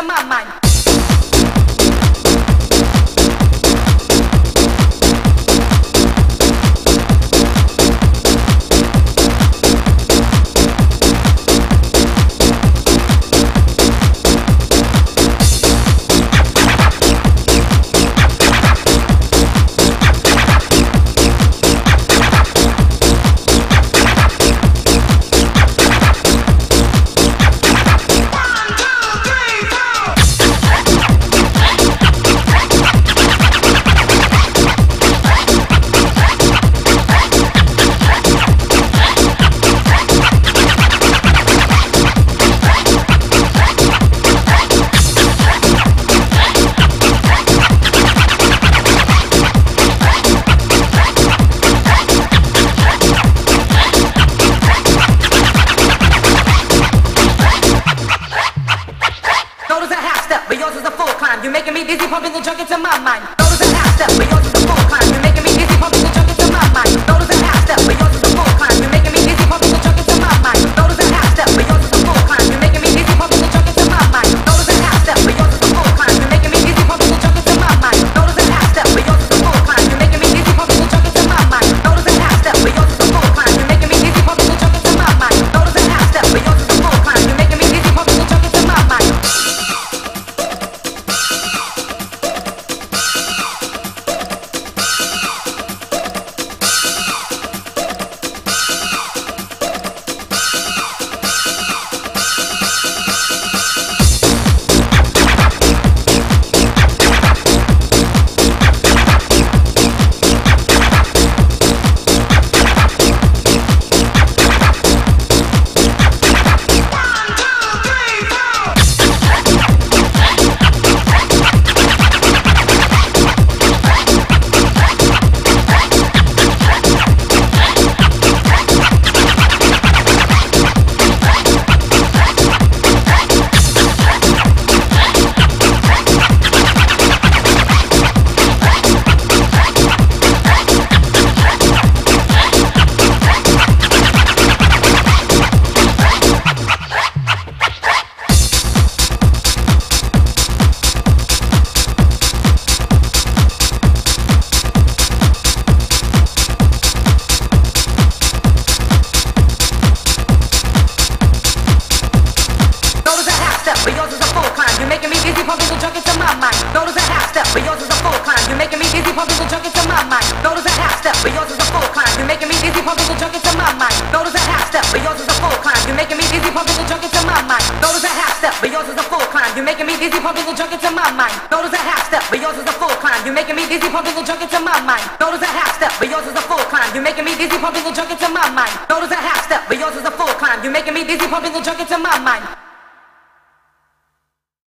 my mind. But yours is a full climb. You're making me dizzy, pumping the junk into my mind. Notice a half step, but yours is a full climb. You're making me dizzy, pumping the junk into my mind. Notice a half step, but yours is a full climb. You're making me dizzy, pumping the junk into my mind. Notice a half step, but yours is a full climb. You're making me dizzy, pumping the junk into my mind. Notice a half step, but yours is a full climb. You're making me dizzy, pumping the junk into my mind. Notice a half step, but yours is a full climb. You're making me dizzy, pumping the junk into my mind. Notice a half step, but yours is a full climb. You're making me dizzy, pumping the junk into my mind. Notice a half step, but yours is a full climb. You're making me dizzy, pumping the junk into my mind. But yours is a full climb. You're making me dizzy, pumping the junk into my mind. Notice a half step, but yours is a full climb. You're making me dizzy, pumping the junk into my mind. Notice a half step, but yours is a full climb. You're making me dizzy, pumping the junk into my mind. Notice a half step, but yours is a full climb. You're making me dizzy, pumping the junk into my mind. Notice a half step, but yours is a full climb. You're making me dizzy, pumping the junk into my mind. Notice a half step, but yours is a full climb. You're making me dizzy, pumping the junk into my mind. Notice a half step, but yours is a full climb. You're making me dizzy, pumping the junk into my mind. Notice a half step, but yours is a full climb. You're making me dizzy, pumping the junk into my mind.